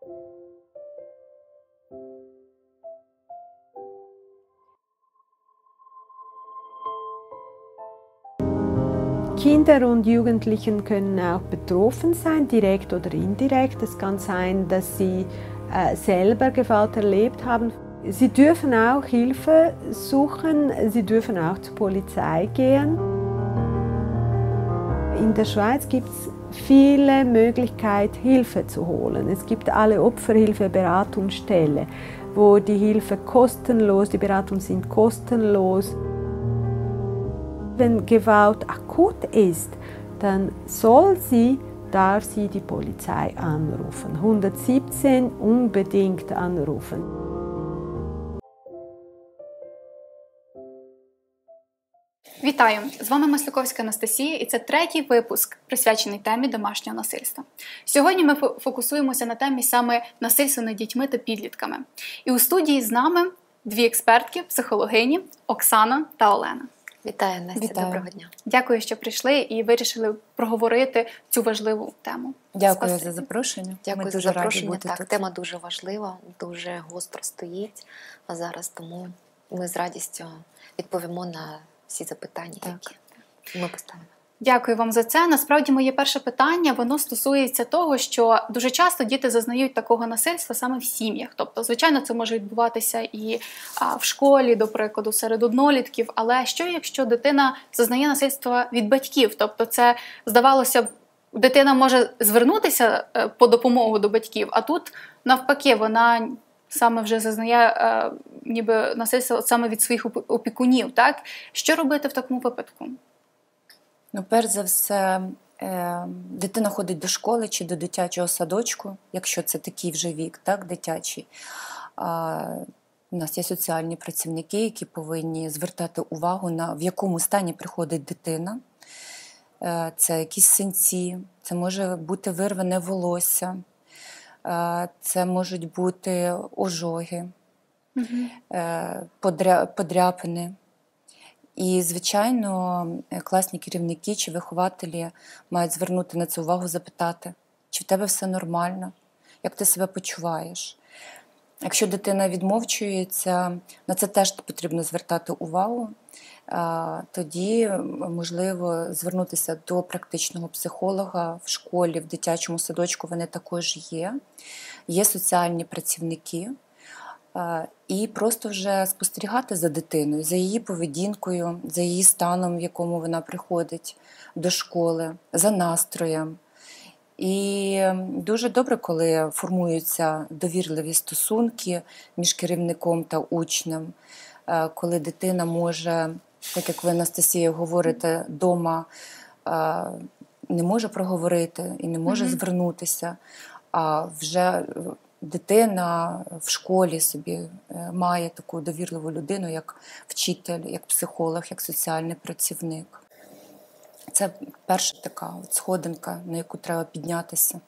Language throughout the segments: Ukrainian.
Kinder und Jugendlichen können auch betroffen sein, direkt oder indirekt. Es kann sein, dass sie selber Gewalt erlebt haben. Sie dürfen auch Hilfe suchen, sie dürfen auch zur Polizei gehen. In der Schweiz gibt es viele Möglichkeiten, Hilfe zu holen. Es gibt alle Opferhilfe-Beratungsstellen, wo die Hilfe kostenlos, die Beratungen sind kostenlos. Wenn Gewalt akut ist, dann darf sie die Polizei anrufen. 117 unbedingt anrufen. Вітаю! З вами Маслюковська Анастасія, і це третій випуск, присвячений темі домашнього насильства. Сьогодні ми фокусуємося на темі саме насильства над дітьми та підлітками. І у студії з нами дві експертки, психологині Оксана та Олена. Вітаю, Настя, доброго дня. Дякую, що прийшли і вирішили проговорити цю важливу тему. Дякую за запрошення. Дякую за запрошення. Так, тема дуже важлива, дуже гостро стоїть зараз, тому ми з радістю відповімо на всі запитання, які ми поставимо. Дякую вам за це. Насправді, моє перше питання, воно стосується того, що дуже часто діти зазнають такого насильства саме в сім'ях. Тобто, звичайно, це може відбуватися і в школі, до прикладу, серед однолітків. Але що, якщо дитина зазнає насильства від батьків? Тобто, це, здавалося б, дитина може звернутися по допомогу до батьків, а тут, навпаки, вона саме вже зазнає ніби насильство саме від своїх опікунів. Так? Що робити в такому випадку? Ну, перш за все, дитина ходить до школи чи до дитячого садочку, якщо це такий вже вік, так, дитячий. У нас є соціальні працівники, які повинні звертати увагу на в якому стані приходить дитина. Це якісь синці, це може бути вирване волосся, це можуть бути ожоги, подряпини. І, звичайно, класні керівники чи вихователі мають звернути на це увагу, запитати, чи в тебе все нормально, як ти себе почуваєш. Якщо дитина відмовчується, на це теж потрібно звертати увагу, тоді можливо звернутися до практичного психолога в школі, в дитячому садочку, вони також є. Є соціальні працівники. І просто вже спостерігати за дитиною, за її поведінкою, за її станом, в якому вона приходить до школи, за настроєм. І дуже добре, коли формуються довірливі стосунки між керівником та учнем, коли дитина може, так як ви, Анастасія, говорите, вдома не може проговорити і не може звернутися, а вже дитина в школі собі має таку довірливу людину, як вчитель, як психолог, як соціальний працівник. Це перша така сходинка, на яку треба піднятися.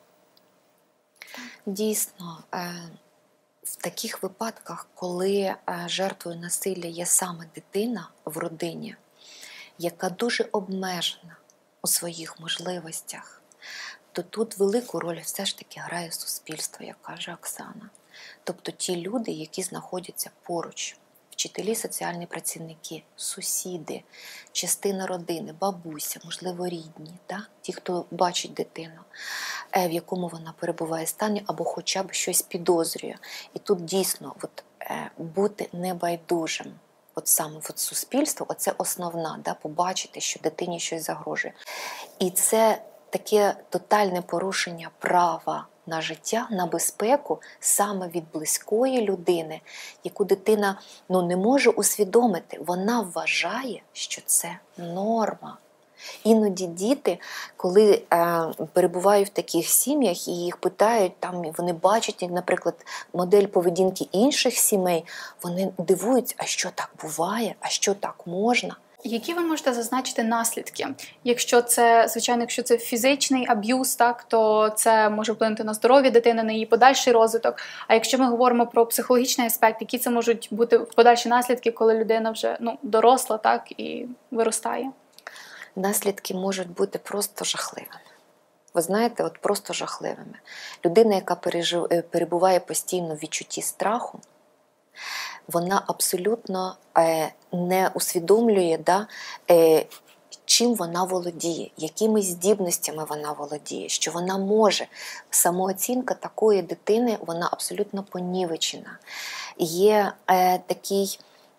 Дійсно, в таких випадках, коли жертвою насилля є саме дитина в родині, яка дуже обмежена у своїх можливостях, то тут велику роль все ж таки грає суспільство, як каже Оксана. Тобто ті люди, які знаходяться поруч, вчителі, соціальні працівники, сусіди, частина родини, бабуся, можливо, рідні, да? Ті, хто бачить дитину, в якому вона перебуває стані, або хоча б щось підозрює. І тут дійсно бути небайдужим. От саме суспільство, оце основна, да? Побачити, що дитині щось загрожує. І це таке тотальне порушення права на життя, на безпеку саме від близької людини, яку дитина не може усвідомити. Вона вважає, що це норма. Іноді діти, коли перебувають в таких сім'ях і їх питають, вони бачать, наприклад, модель поведінки інших сімей, вони дивуються, а що так буває, а що так можна. Які ви можете зазначити наслідки? Якщо це, звичайно, якщо це фізичний аб'юз, так, то це може вплинути на здоров'я дитини, на її подальший розвиток. А якщо ми говоримо про психологічний аспект, які це можуть бути подальші наслідки, коли людина вже доросла, так, і виростає? Наслідки можуть бути просто жахливими. ви знаєте, от просто жахливими. Людина, яка перебуває постійно в відчутті страху, вона абсолютно не усвідомлює, чим вона володіє, якими здібностями вона володіє, що вона може. Самооцінка такої дитини, вона абсолютно понівечена. Є такий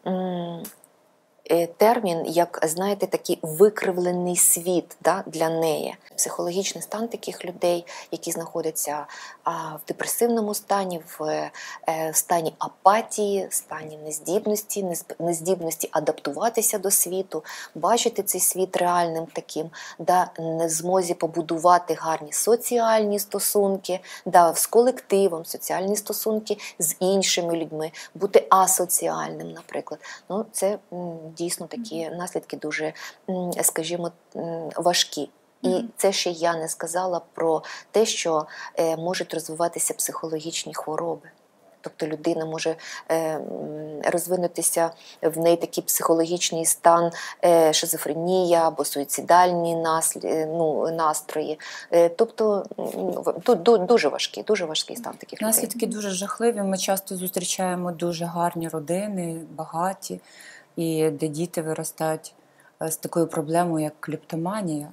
термін, як, знаєте, такий викривлений світ для неї. Психологічний стан таких людей, які знаходяться в депресивному стані, в стані апатії, в стані нездібності адаптуватися до світу, бачити цей світ реальним таким, не змозі побудувати гарні соціальні стосунки, з колективом, соціальні стосунки з іншими людьми, бути асоціальним, наприклад. Це дійсно такі наслідки дуже, скажімо, важкі. І це ще я не сказала про те, що можуть розвиватися психологічні хвороби. Тобто людина може розвинутися, в неї такий психологічний стан, шизофренія або суїцидальні настрої. Тобто дуже важкий стан таких людей. Наслідки дуже жахливі. Ми часто зустрічаємо дуже гарні родини, багаті, і де діти виростають з такою проблемою, як клептоманія.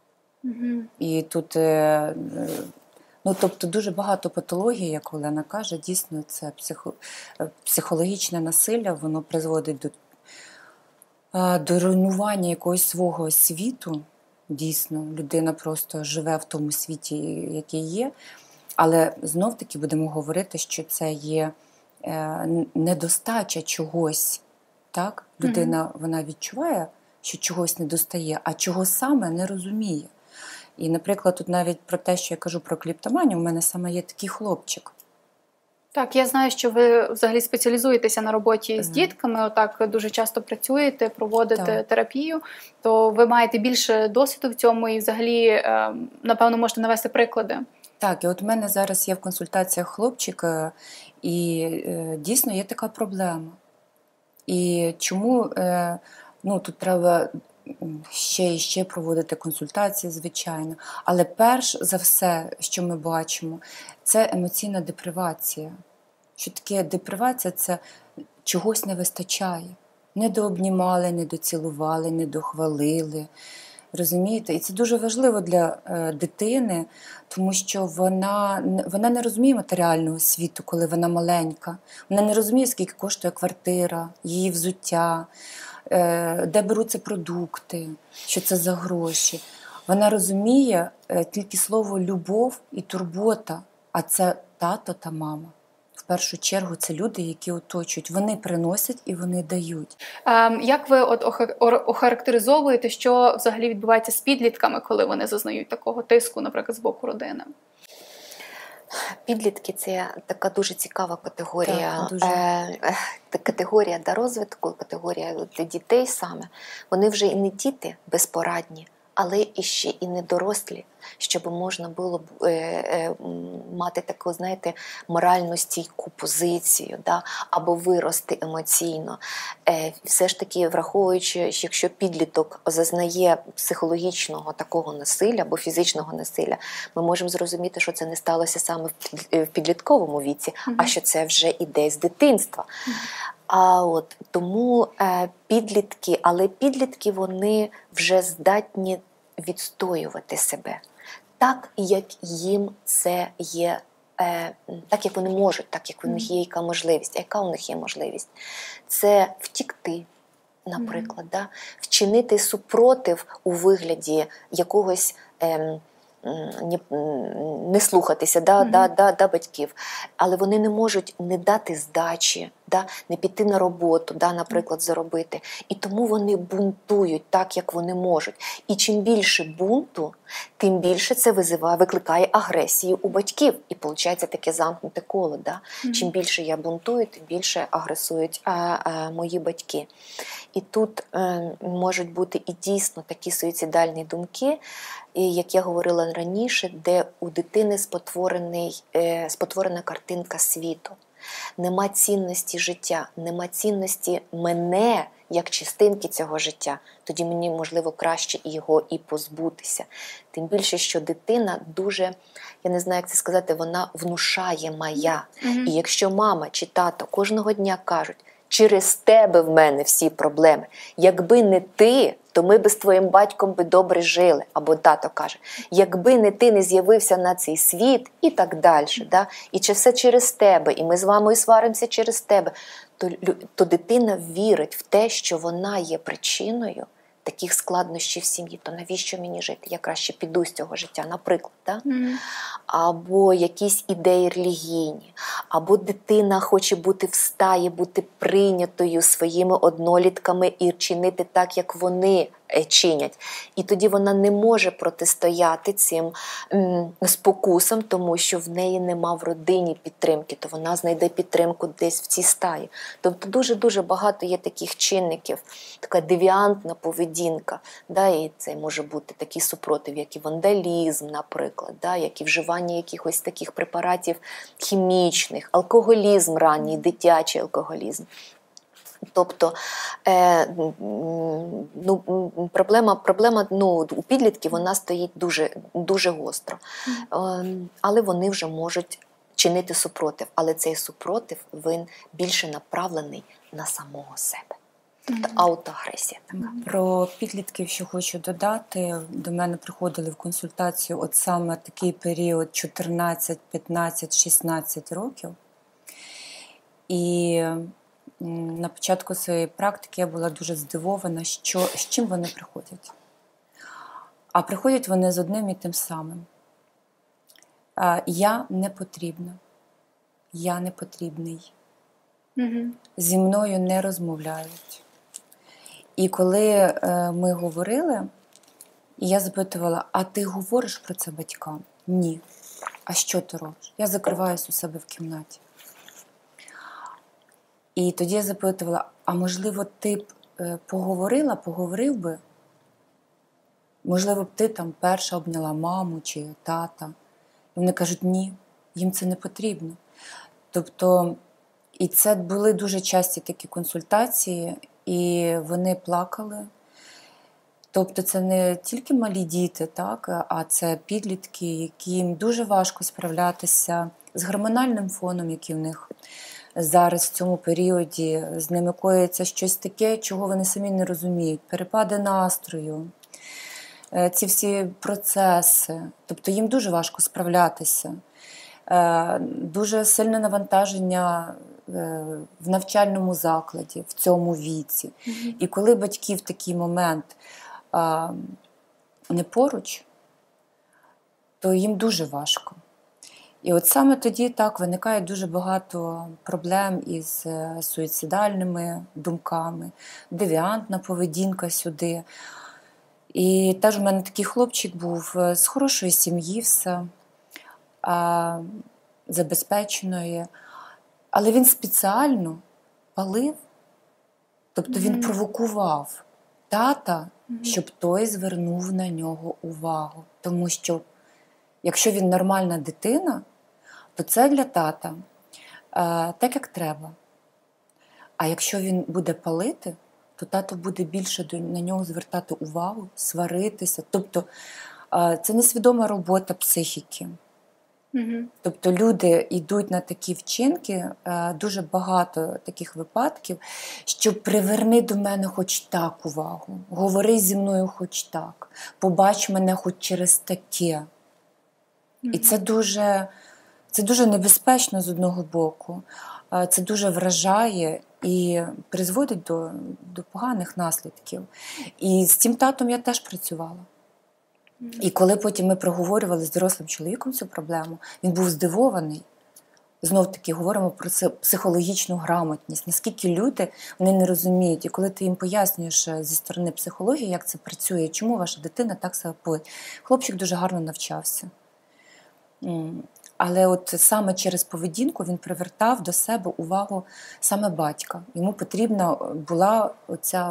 І тут, тобто дуже багато патологій, як Олена каже, дійсно це психологічне насилля, воно призводить до руйнування якогось свого світу. Дійсно, людина просто живе в тому світі, який є. Але знов-таки будемо говорити, що це є недостача чогось. Так? Людина, вона відчуває, що чогось недостає, а чого саме не розуміє. І, наприклад, тут навіть про те, що я кажу про клептоманію, у мене саме є такий хлопчик. Так, я знаю, що ви взагалі спеціалізуєтеся на роботі з дітками, отак дуже часто працюєте, проводите терапію, то ви маєте більше досвіду в цьому і взагалі, напевно, можете навести приклади. Так, і от у мене зараз є в консультаціях хлопчик, і дійсно є така проблема. І чому тут треба ще проводити консультації, звичайно. Але перш за все, що ми бачимо, це емоційна депривація. Що таке депривація? Це чогось не вистачає. Не дообнімали, не доцілували, не дохвалили. Розумієте? І це дуже важливо для дитини, тому що вона не розуміє матеріального світу, коли вона маленька. Вона не розуміє, скільки коштує квартира, її взуття, де беруться продукти, що це за гроші. Вона розуміє тільки слово «любов» і «турбота», а це тато та мама. В першу чергу це люди, які оточують. Вони приносять і вони дають. Як ви охарактеризовуєте, що взагалі відбувається з підлітками, коли вони зазнають такого тиску, наприклад, з боку родини? Підлітки – це така дуже цікава категорія. Так, категорія розвитку, категорія для дітей саме. Вони вже і не діти безпорадні, але і ще і не дорослі, щоб можна було мати таку, знаєте, морально стійку позицію, або вирости емоційно. Все ж таки, враховуючи, що якщо підліток зазнає психологічного такого насилля або фізичного насилля, ми можемо зрозуміти, що це не сталося саме в підлітковому віці, а що це вже іде з дитинства. Тому підлітки, вони вже здатні відстоювати себе. Так, як їм це є, так, як вони можуть, так, як у них є яка можливість. А яка у них є можливість? Це втікти, наприклад, вчинити супротив у вигляді якогось не слухатися батьків, але вони не можуть не дати здачі, не піти на роботу, наприклад, заробити. І тому вони бунтують так, як вони можуть. І чим більше бунту, тим більше це викликає агресію у батьків. І виходить таке замкнуте коло. Чим більше я бунтую, тим більше агресують мої батьки. І тут можуть бути і дійсно такі суїцидальні думки, як я говорила раніше, де у дитини спотворена картинка світу. Нема цінності життя, нема цінності мене як частинки цього життя, тоді мені, можливо, краще його і позбутися. Тим більше, що дитина дуже, я не знаю, як це сказати, вона внушає «моя». І якщо мама чи тато кожного дня кажуть, через тебе в мене всі проблеми. Якби не ти, то ми би з твоїм батьком би добре жили. Або тато каже, якби не ти не з'явився на цей світ і так далі. Да? І чи все через тебе, і ми з вами сваримося через тебе. То дитина вірить в те, що вона є причиною таких складнощів в сім'ї, то навіщо мені жити? Я краще піду з цього життя, наприклад. Да? Або якісь ідеї релігійні, або дитина хоче бути в стаї, бути прийнятою своїми однолітками і чинити так, як вони чинять. І тоді вона не може протистояти цим спокусам, тому що в неї нема в родині підтримки, то вона знайде підтримку десь в цій стаї. Тобто дуже-дуже багато є таких чинників, така девіантна поведінка, да, і це може бути такий супротив, як і вандалізм, наприклад, да, як і вживання якихось таких препаратів хімічних, алкоголізм ранній, дитячий алкоголізм. Тобто проблема у підлітків вона стоїть дуже, дуже гостро. Але вони вже можуть чинити супротив. Але цей супротив, він більше направлений на самого себе. Тобто аутоагресія така. Про підлітків, що хочу додати, до мене приходили в консультацію от саме такий період 14, 15, 16 років. І на початку своєї практики я була дуже здивована, з чим вони приходять. А приходять вони з одним і тим самим. Я не потрібна. Я не потрібний. Зі мною не розмовляють. І коли ми говорили, і я запитувала, а ти говориш про це батькам? Ні. А що ти робиш? Я закриваюсь у себе в кімнаті. І тоді я запитувала, а можливо ти б поговорив би? Можливо б ти там перша обняла маму чи тата? І вони кажуть, ні, їм це не потрібно. Тобто, і це були дуже часті такі консультації, і вони плакали. Тобто це не тільки малі діти, так, а це підлітки, яким дуже важко справлятися з гормональним фоном, який в них зараз в цьому періоді. З ними коїться щось таке, чого вони самі не розуміють. Перепади настрою, ці всі процеси. Тобто їм дуже важко справлятися. Дуже сильне навантаження в навчальному закладі, в цьому віці. І коли батьки в такий момент не поруч, то їм дуже важко. І от саме тоді так виникає дуже багато проблем із суїцидальними думками, девіантна поведінка сюди. І теж у мене такий хлопчик був з хорошої сім'ї все, забезпеченої, але він спеціально палив, тобто він провокував тата, щоб той звернув на нього увагу. Тому що якщо він нормальна дитина, то це для тата так, як треба. А якщо він буде палити, то тато буде більше на нього звертати увагу, сваритися. Тобто це несвідома робота психіки. Тобто люди йдуть на такі вчинки, дуже багато таких випадків, що приверни до мене хоч так увагу, говори зі мною хоч так, побач мене хоч через таке. І це дуже небезпечно з одного боку, це дуже вражає і призводить до поганих наслідків. І з цим татом я теж працювала. І коли потім ми проговорювали з дорослим чоловіком цю проблему, він був здивований. Знов-таки говоримо про психологічну грамотність, наскільки люди вони не розуміють. І коли ти їм пояснюєш зі сторони психології, як це працює, чому ваша дитина так себе поводить. Хлопчик дуже гарно навчався. Але от саме через поведінку він привертав до себе увагу саме батька. Йому потрібна була оця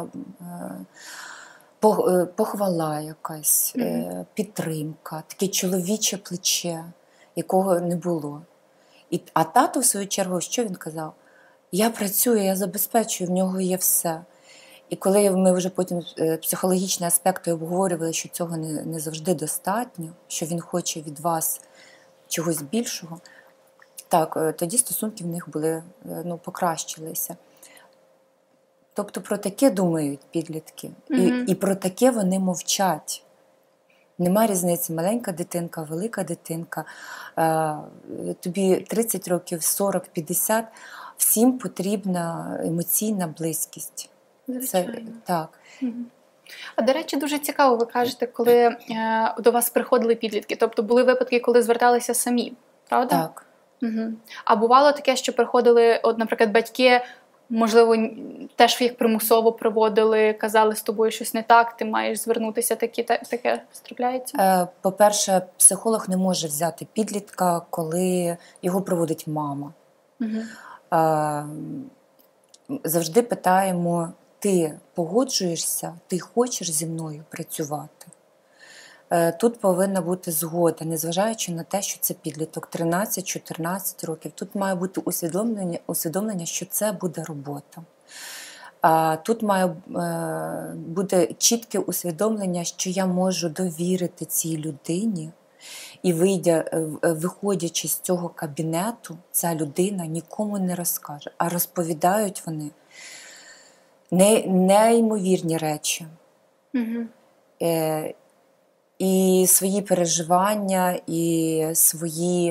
похвала якась, підтримка, таке чоловіче плече, якого не було. А тато, в свою чергу, що він казав? Я працюю, я забезпечую, в нього є все. І коли ми вже потім психологічні аспекти обговорювали, що цього не завжди достатньо, що він хоче від вас чогось більшого, так, тоді стосунки в них були, покращилися. Тобто про таке думають підлітки. І про таке вони мовчать. Нема різниці, маленька дитинка, велика дитинка, тобі 30 років, 40, 50, всім потрібна емоційна близькість. Звичайно. Це, так. А, до речі, дуже цікаво, ви кажете, коли до вас приходили підлітки. Тобто були випадки, коли зверталися самі, правда? Так. Угу. А бувало таке, що приходили, наприклад, батьки, можливо, теж їх примусово приводили, казали, з тобою щось не так, ти маєш звернутися, таке трапляється? По-перше, психолог не може взяти підлітка, коли його проводить мама. Угу. Завжди питаємо, ти погоджуєшся, ти хочеш зі мною працювати? Тут повинна бути згода, незважаючи на те, що це підліток 13-14 років. Тут має бути усвідомлення, що це буде робота. Тут має бути чітке усвідомлення, що я можу довірити цій людині, і виходячи з цього кабінету, ця людина нікому не розкаже, а розповідають вони неймовірні речі. Угу. І свої переживання, і свої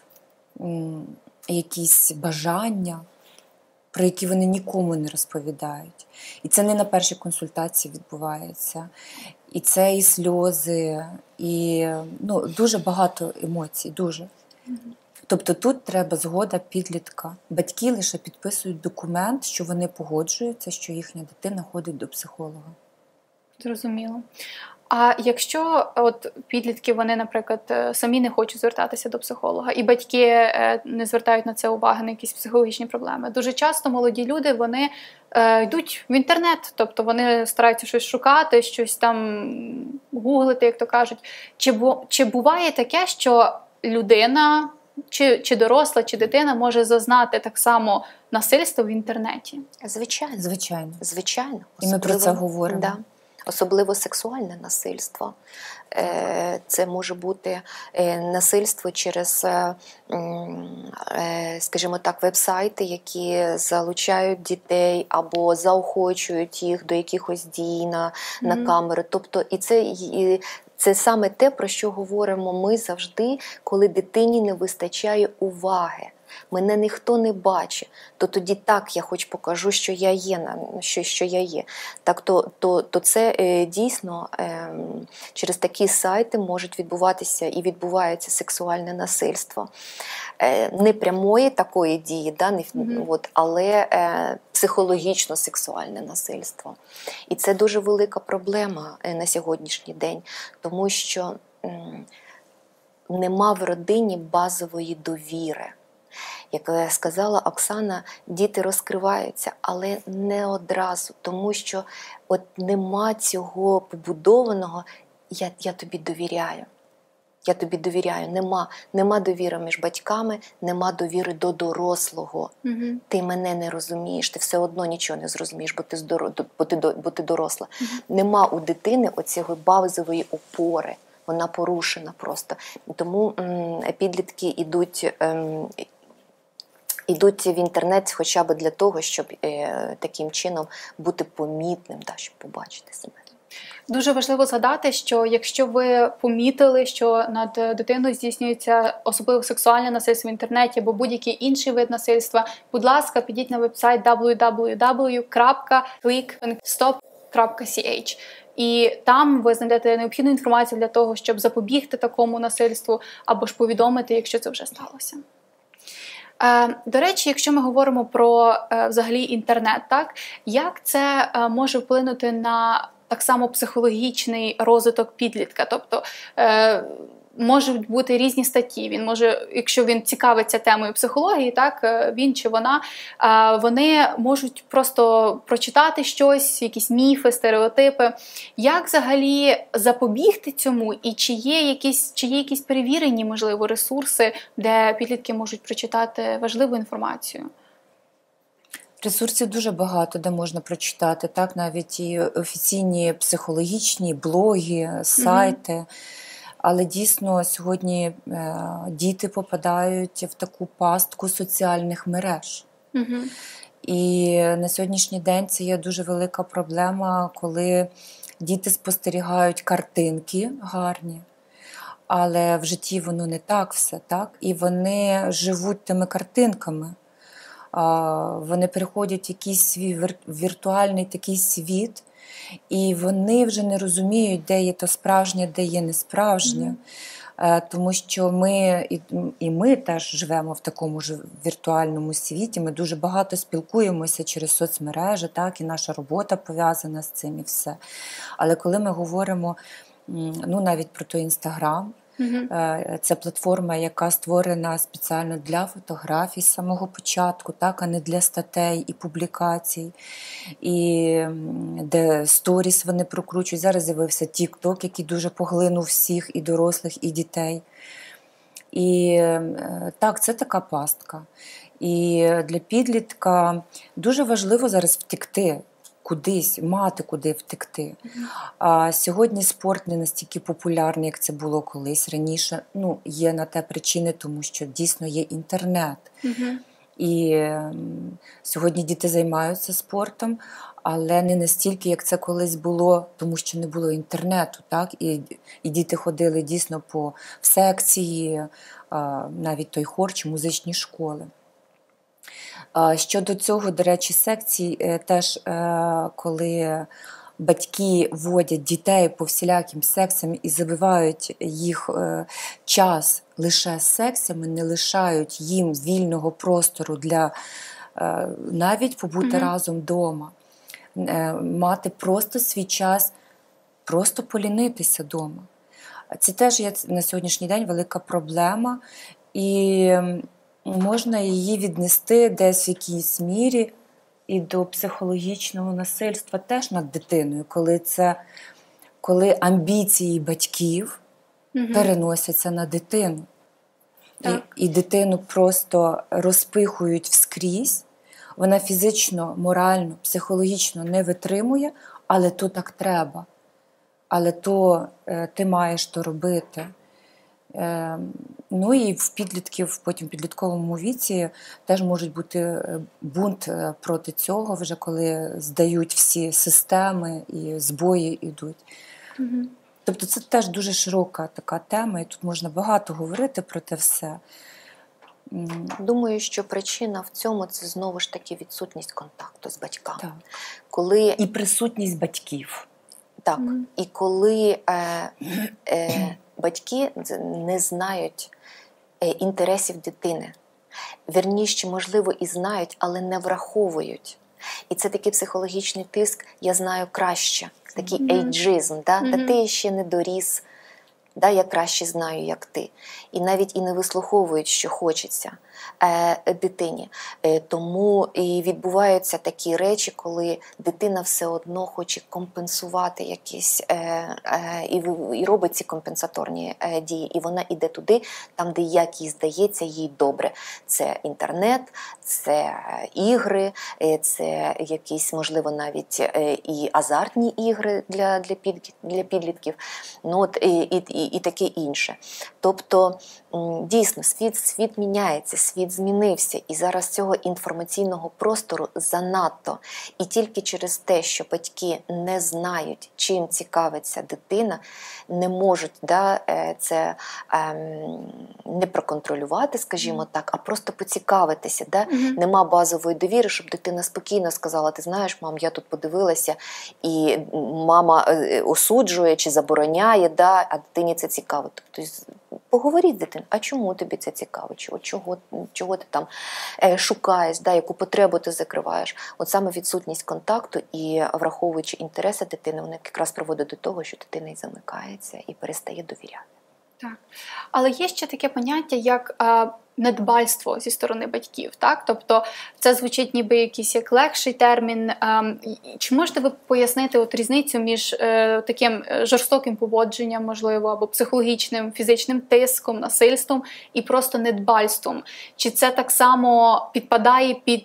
якісь бажання, про які вони нікому не розповідають. І це не на першій консультації відбувається. І це і сльози, і дуже багато емоцій, дуже. Тобто тут треба згода підлітка. Батьки лише підписують документ, що вони погоджуються, що їхня дитина ходить до психолога. Зрозуміло. А якщо підлітки, вони, наприклад, самі не хочуть звертатися до психолога, і батьки не звертають на це уваги, на якісь психологічні проблеми, дуже часто молоді люди, вони йдуть в інтернет, тобто вони стараються щось шукати, щось там гуглити, як то кажуть. Чи буває таке, що людина, чи доросла, чи дитина може зазнати так само насильства в інтернеті? Звичайно. Звичайно. І ми про це говоримо. Да. Особливо сексуальне насильство. Це може бути насильство через, скажімо так, веб-сайти, які залучають дітей або заохочують їх до якихось дій на камери. Тобто, це саме те, про що говоримо ми завжди, коли дитині не вистачає уваги. Мене ніхто не бачить, то тоді так я хоч покажу, що я є, що я є. Так, то це дійсно через такі сайти можуть відбуватися і відбувається сексуальне насильство. Не прямої такої дії, але психологічно сексуальне насильство. І це дуже велика проблема на сьогоднішній день, тому що нема в родині базової довіри. Як сказала Оксана, діти розкриваються, але не одразу, тому що нема цього побудованого «я тобі довіряю». Я тобі довіряю. Нема довіри між батьками, нема довіри до дорослого. Угу. Ти мене не розумієш, ти все одно нічого не зрозумієш, бо ти доросла. Угу. Нема у дитини оцієї базової опори. Вона порушена просто. Тому підлітки йдуть в інтернет хоча б для того, щоб таким чином бути помітним, щоб побачити себе. Дуже важливо згадати, що якщо ви помітили, що над дитиною здійснюється особливо сексуальне насильство в інтернеті або будь-який інший вид насильства, будь ласка, підіть на веб-сайт www.clickandstop.ch. І там ви знайдете необхідну інформацію для того, щоб запобігти такому насильству або ж повідомити, якщо це вже сталося. До речі, якщо ми говоримо про взагалі інтернет, так, як це може вплинути на так само психологічний розвиток підлітка? Тобто можуть бути різні статті. Він може, якщо він цікавиться темою психології, так, він чи вона, вони можуть просто прочитати щось, якісь міфи, стереотипи. Як взагалі запобігти цьому? І чи є якісь перевірені, можливо, ресурси, де підлітки можуть прочитати важливу інформацію? Ресурсів дуже багато, де можна прочитати, так, навіть і офіційні психологічні блоги, сайти. Але дійсно сьогодні діти попадають в таку пастку соціальних мереж. І на сьогоднішній день це є дуже велика проблема, коли діти спостерігають картинки гарні, але в житті воно не так все, так? І вони живуть тими картинками. Вони переходять в якийсь свій віртуальний такий світ, і вони вже не розуміють, де є то справжнє, де є несправжнє. Тому що ми теж живемо в такому ж віртуальному світі, ми дуже багато спілкуємося через соцмережі, так, і наша робота пов'язана з цим і все. Але коли ми говоримо навіть про той Інстаграм, це платформа, яка створена спеціально для фотографій з самого початку, так, а не для статей і публікацій, і де сторіс вони прокручують. Зараз з'явився TikTok, який дуже поглинув всіх, і дорослих, і дітей. І так, це така пастка. І для підлітка дуже важливо зараз втекти кудись, мати куди втекти. А сьогодні спорт не настільки популярний, як це було колись раніше. Є на те причини, тому що дійсно є інтернет. І сьогодні діти займаються спортом, але не настільки, як це колись було, тому що не було інтернету, так? І діти ходили дійсно в секції, навіть той хор чи музичні школи. Щодо цього, до речі, секцій, теж коли батьки водять дітей по всіляким секціям і забивають їх час лише секціями, не лишають їм вільного простору для навіть побути разом вдома, мати просто свій час, просто полінитися вдома. Це теж є на сьогоднішній день велика проблема, і можна її віднести десь в якійсь мірі і до психологічного насильства теж над дитиною, коли амбіції батьків переносяться на дитину. І дитину просто розпихують вскрізь, вона фізично, морально, психологічно не витримує, але то так треба. Але то ти маєш то робити. І в підлітків, потім в підлітковому віці теж можуть бути бунт проти цього, вже коли здають всі системи і збої йдуть. Тобто це теж дуже широка така тема, і тут можна багато говорити про те все. Думаю, що причина в цьому – це знову ж таки відсутність контакту з батьками. Так. І присутність батьків. Так, і коли батьки не знають інтересів дитини. Вірніше, можливо, і знають, але не враховують. І це такий психологічний тиск «я знаю краще», такий ейджизм, та ти ще не доріс, я краще знаю, як ти. І навіть і не вислуховують, що хочеться дитині. Тому і відбуваються такі речі, коли дитина все одно хоче компенсувати якісь, і робить ці компенсаторні дії. І вона йде туди, там, де як їй здається, їй добре. Це інтернет, це ігри, це якісь, можливо, навіть і азартні ігри для підлітків, і таке інше. Тобто, дійсно, світ міняється, світ змінився, і зараз цього інформаційного простору занадто. І тільки через те, що батьки не знають, чим цікавиться дитина, не можуть це не проконтролювати, скажімо так, а просто поцікавитися. Нема базової довіри, щоб дитина спокійно сказала: ти знаєш, мам, я тут подивилася, і мама осуджує чи забороняє, а дитині це цікаво. Тобто поговоріть з дитиною, а чому тобі це цікаво? Чого ти там шукаєш, яку потребу ти закриваєш? От саме відсутність контакту і враховуючи інтереси дитини, вона якраз приводить до того, що дитина і замикається, і перестає довіряти. Так. Але є ще таке поняття, як недбальство зі сторони батьків. Так? Тобто це звучить ніби якийсь як легший термін. Чи можете ви пояснити різницю між таким жорстоким поводженням, можливо, або психологічним, фізичним тиском, насильством і просто недбальством? Чи це так само підпадає під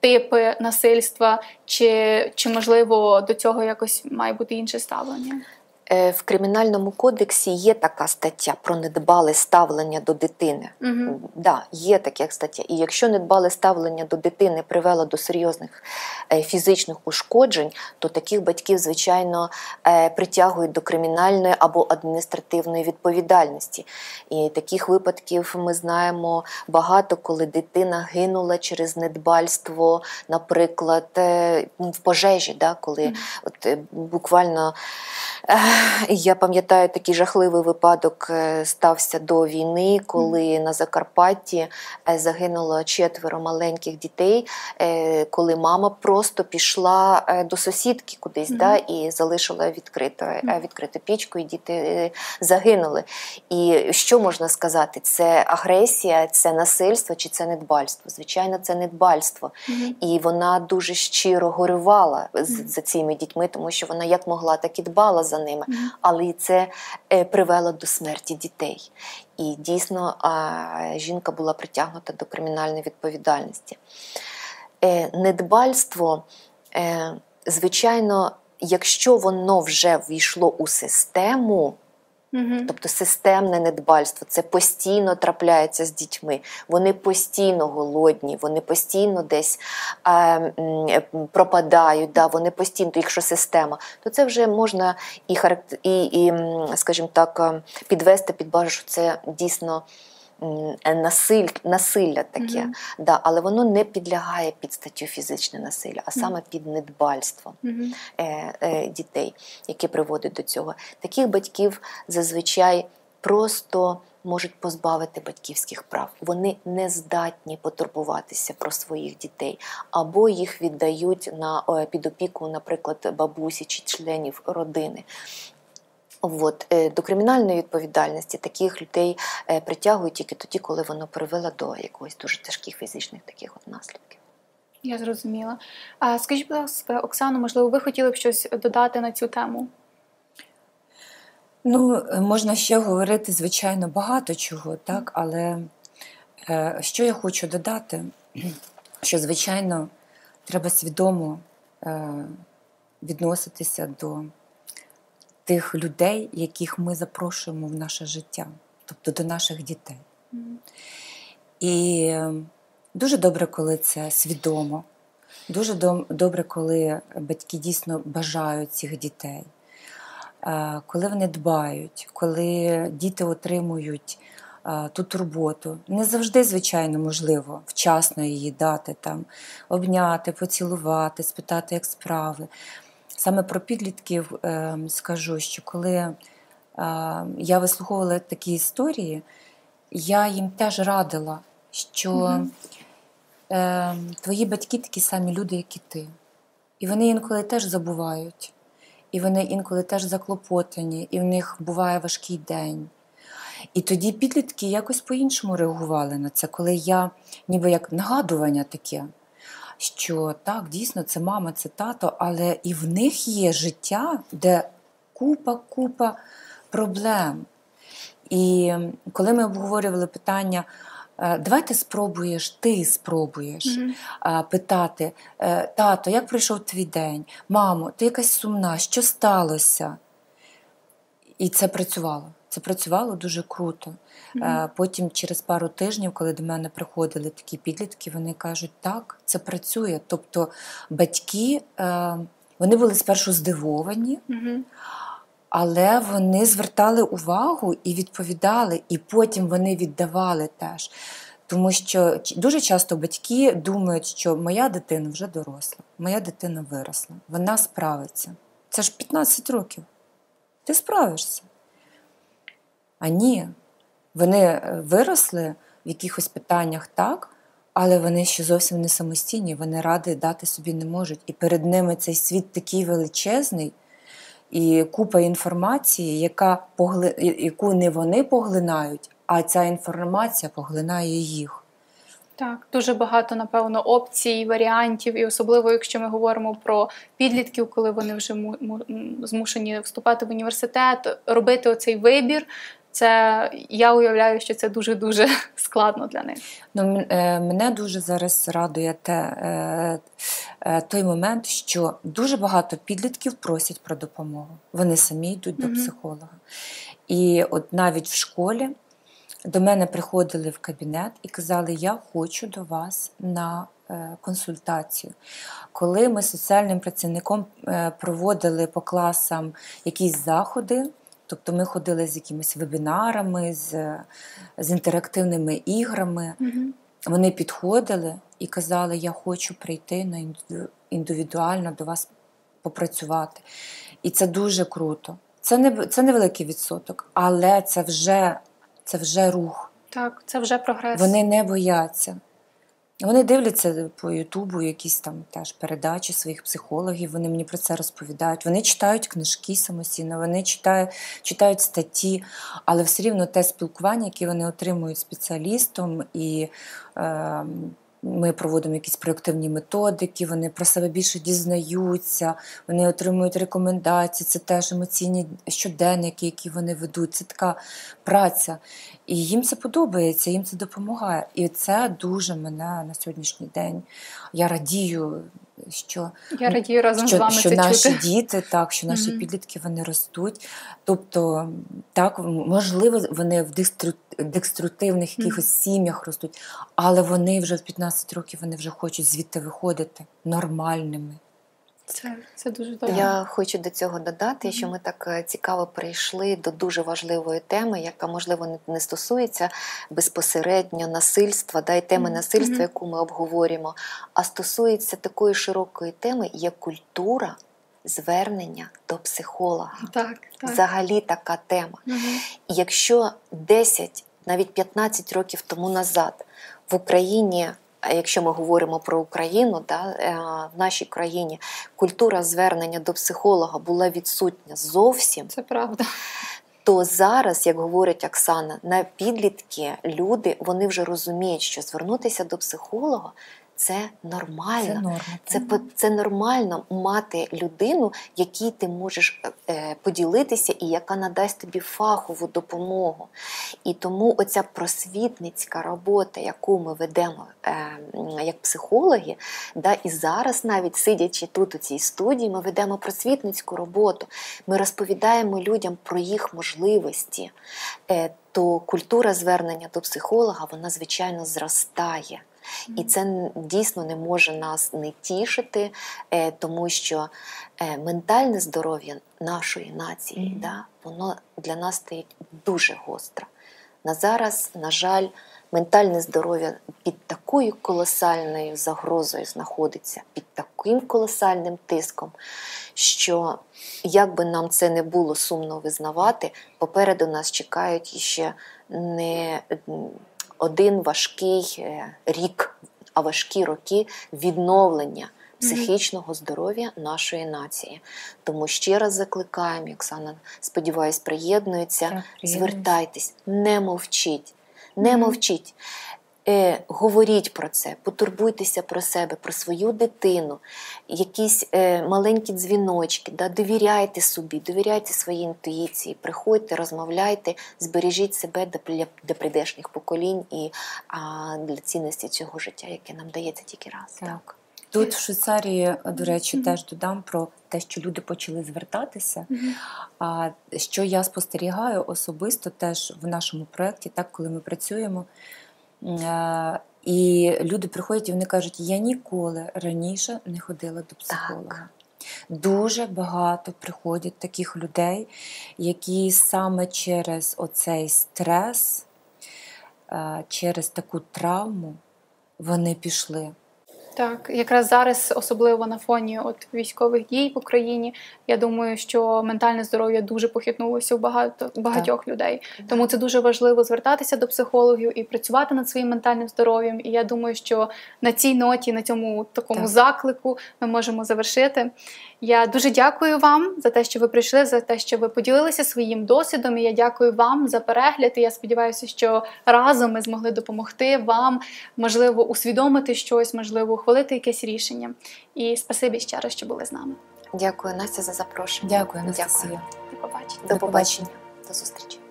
типи насильства, чи можливо до цього якось має бути інше ставлення? В Кримінальному кодексі є така стаття про недбале ставлення до дитини. Да, є така стаття. І якщо недбале ставлення до дитини привело до серйозних фізичних ушкоджень, то таких батьків, звичайно, притягують до кримінальної або адміністративної відповідальності. І таких випадків ми знаємо багато, коли дитина гинула через недбальство, наприклад, в пожежі, да, коли буквально... Я пам'ятаю, такий жахливий випадок стався до війни, коли на Закарпатті загинуло 4 маленьких дітей, коли мама просто пішла до сусідки кудись, да, і залишила відкриту пічку, і діти загинули. І що можна сказати? Це агресія, це насильство чи це недбальство? Звичайно, це недбальство. І вона дуже щиро горювала за цими дітьми, тому що вона як могла, так і дбала за ними. Але і це привело до смерті дітей. І дійсно жінка була притягнута до кримінальної відповідальності. Недбальство, звичайно, якщо воно вже ввійшло у систему, тобто системне недбальство, це постійно трапляється з дітьми, вони постійно голодні, вони постійно десь пропадають, да, вони постійно, якщо система, то це вже можна скажімо так, підвести під базу, що це дійсно насилля таке, да, але воно не підлягає під статтю фізичне насилля, а саме під недбальство дітей, яке приводить до цього. Таких батьків зазвичай просто можуть позбавити батьківських прав. Вони не здатні потурбуватися про своїх дітей, або їх віддають під опіку, наприклад, бабусі чи членів родини. До кримінальної відповідальності таких людей притягують тільки тоді, коли воно привело до якогось дуже тяжких фізичних таких наслідків. Я зрозуміла. Скажіть, будь ласка, Оксано, можливо, ви хотіли б щось додати на цю тему? Можна ще говорити, звичайно, багато чого, так? Але що я хочу додати, що, звичайно, треба свідомо відноситися до тих людей, яких ми запрошуємо в наше життя, тобто до наших дітей. І дуже добре, коли це свідомо, дуже добре, коли батьки дійсно бажають цих дітей, коли вони дбають, коли діти отримують ту турботу. Не завжди, звичайно, можливо вчасно її дати, обняти, поцілувати, спитати, як справи. Саме про підлітків скажу, що коли я вислуховувала такі історії, я їм теж радила, що твої батьки такі самі люди, як і ти. І вони інколи теж забувають, і вони інколи теж заклопотані, і в них буває важкий день. І тоді підлітки якось по-іншому реагували на це, коли я ніби як нагадування таке, що так, дійсно, це мама, це тато, але і в них є життя, де купа проблем. І коли ми обговорювали питання, давай ти спробуєш питати, тато, як пройшов твій день? Мамо, ти якась сумна, що сталося? І це працювало. Це працювало дуже круто. Потім через пару тижнів, коли до мене приходили такі підлітки, вони кажуть, так, це працює. Тобто батьки, вони були спершу здивовані, але вони звертали увагу і відповідали, і потім вони віддавали теж. Тому що дуже часто батьки думають, що моя дитина вже доросла, моя дитина виросла, вона справиться. Це ж 15 років. Ти справишся. А ні, вони виросли в якихось питаннях так, але вони ще зовсім не самостійні, вони ради дати собі не можуть. І перед ними цей світ такий величезний, і купа інформації, яку не вони поглинають, а ця інформація поглинає їх. Так, дуже багато, напевно, опцій, варіантів, і особливо, якщо ми говоримо про підлітків, коли вони вже змушені вступати в університет, робити оцей вибір, я уявляю, що це дуже-дуже складно для них. Мене дуже зараз радує той момент, що дуже багато підлітків просять про допомогу. Вони самі йдуть до психолога. І от навіть в школі до мене приходили в кабінет і казали, я хочу до вас на консультацію. Коли ми з соціальним працівником проводили по класам якісь заходи, тобто ми ходили з якимись вебінарами, з інтерактивними іграми, вони підходили і казали, я хочу прийти індивідуально до вас попрацювати. І це дуже круто. Це невеликий відсоток, але це вже рух. Так, це вже прогрес. Вони не бояться. Вони дивляться по Ютубу якісь там теж передачі своїх психологів, вони мені про це розповідають. Вони читають книжки самостійно, вони читають статті, але все рівно те спілкування, яке вони отримують спеціалістом, і ми проводимо якісь проєктивні методики, вони про себе більше дізнаються, вони отримують рекомендації, це теж емоційні щоденники, які вони ведуть. Це така праця. І їм це подобається, їм це допомагає. І це дуже мене на сьогоднішній день. Я радію, що разом з вами що це наші чути. діти, так, що наші підлітки, вони ростуть. Тобто, так, можливо, вони в деструктивних якихось сім'ях ростуть, але вони вже в 15 років вони вже хочуть звідти виходити нормальними. Це дуже добре. Я хочу до цього додати, що ми так цікаво прийшли до дуже важливої теми, яка, можливо, не стосується безпосередньо насильства, і теми насильства, яку ми обговорюємо, а стосується такої широкої теми, як культура звернення до психолога. Так. Взагалі така тема. І якщо 10, навіть 15 років тому назад в Україні, якщо ми говоримо про Україну, в нашій країні культура звернення до психолога була відсутня зовсім. Це правда. То зараз, як говорить Оксана, на підлітки, люди, вони вже розуміють, що звернутися до психолога – це нормально. Це нормально мати людину, якій ти можеш поділитися і яка надасть тобі фахову допомогу. І тому оця просвітницька робота, яку ми ведемо як психологи, і зараз навіть сидячи тут у цій студії, ми ведемо просвітницьку роботу. Ми розповідаємо людям про їх можливості. То культура звернення до психолога, вона, звичайно, зростає. І це дійсно не може нас не тішити, тому що ментальне здоров'я нашої нації, воно для нас стоїть дуже гостро. На зараз, на жаль, ментальне здоров'я під такою колосальною загрозою знаходиться, під таким колосальним тиском, що, як би нам це не було сумно визнавати, попереду нас чекають ще не один важкий рік, а важкі роки відновлення психічного здоров'я нашої нації. Тому ще раз закликаємо, Оксана, сподіваюсь, приєднується, звертайтесь, не мовчіть, не мовчіть. Говоріть про це, потурбуйтеся про себе, про свою дитину, якісь маленькі дзвіночки, довіряйте собі, довіряйте своїй інтуїції, приходьте, розмовляйте, збережіть себе до прийдешніх поколінь і для цінності цього життя, яке нам дається тільки раз. Так. Тут в Швейцарії, до речі, теж додам про те, що люди почали звертатися. Що я спостерігаю особисто теж в нашому проєкті, так, коли ми працюємо, і люди приходять і вони кажуть, я ніколи раніше не ходила до психолога. Так. Дуже багато приходять таких людей, які саме через оцей стрес, через таку травму вони пішли. Так, якраз зараз, особливо на фоні військових дій в Україні, я думаю, що ментальне здоров'я дуже похитнулося у багатьох людей. Тому це дуже важливо звертатися до психологів і працювати над своїм ментальним здоров'ям. І я думаю, що на цій ноті, на цьому такому заклику ми можемо завершити. Я дуже дякую вам за те, що ви прийшли, за те, що ви поділилися своїм досвідом. І я дякую вам за перегляд. І я сподіваюся, що разом ми змогли допомогти вам, можливо, усвідомити щось, можливо, ухвалити якесь рішення. І спасибі ще раз, що були з нами. Дякую, Настя, за запрошення. Дякую, Анастасія. До побачення. До побачення. До зустрічі.